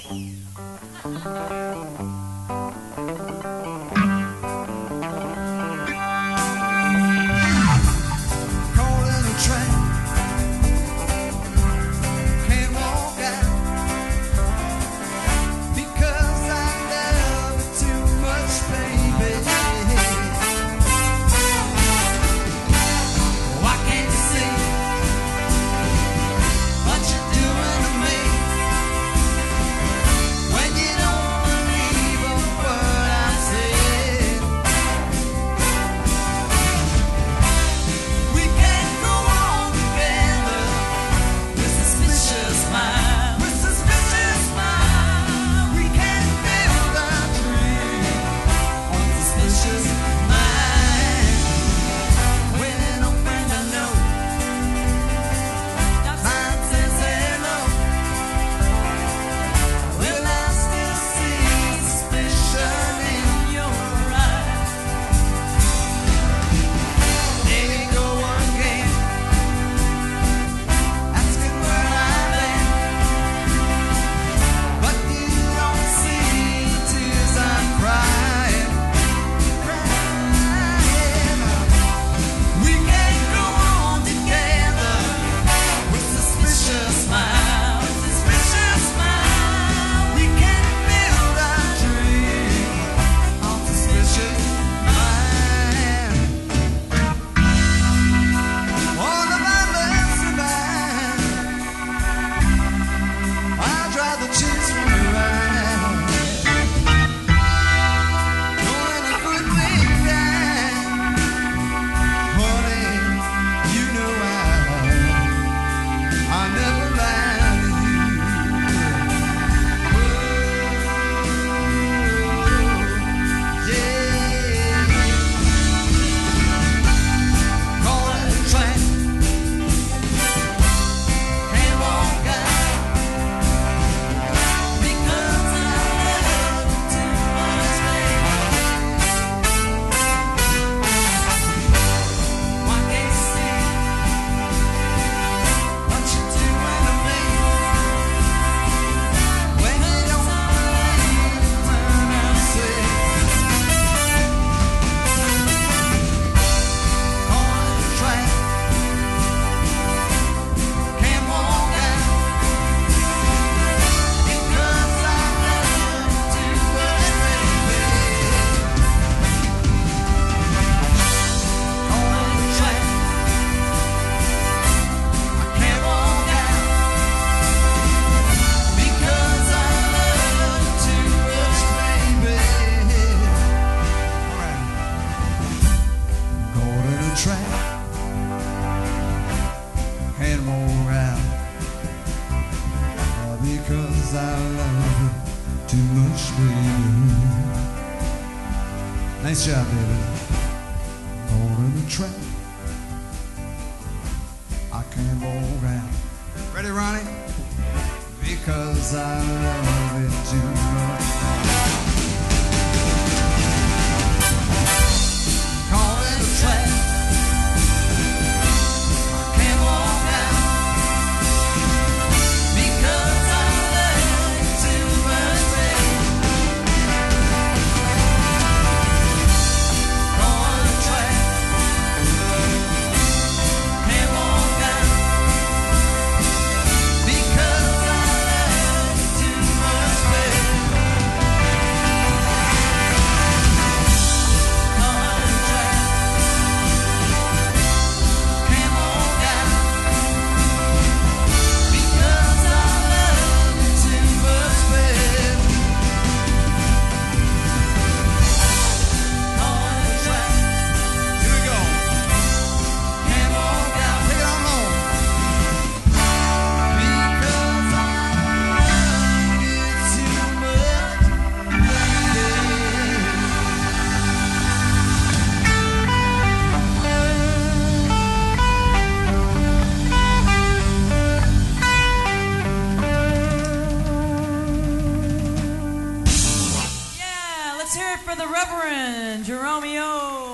Nice job, David. On the track, I can't go around. Ready, Ronnie? Because I love it too much. Call it a track. I can't walk out because I love it too much, baby. Call it a track. Can't walk out because I love it too much, baby. Call it a track. Can't walk out because I love it too much, baby. Call it a track. Here we go. Can't walk out. Take it on home. Because I love it too much, baby. Yeah, let's hear it for the Reverend JeromeO.